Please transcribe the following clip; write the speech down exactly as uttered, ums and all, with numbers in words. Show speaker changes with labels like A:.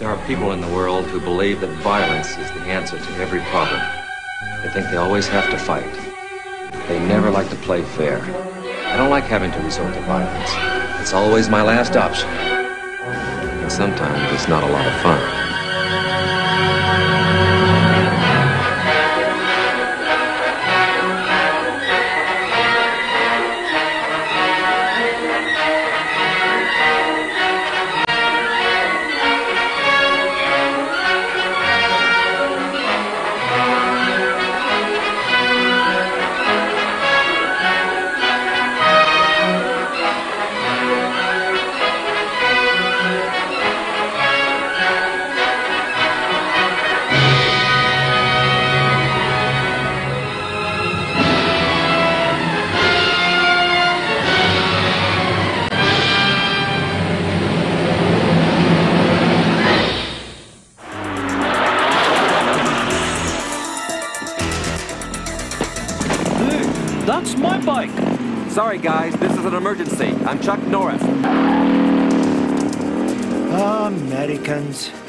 A: There are people in the world who believe that violence is the answer to every problem. They think they always have to fight. They never like to play fair. I don't like having to resort to violence. It's always my last option. And sometimes it's not a lot of fun.
B: That's my bike!
C: Sorry guys, this is an emergency. I'm Chuck Norris.
D: Americans.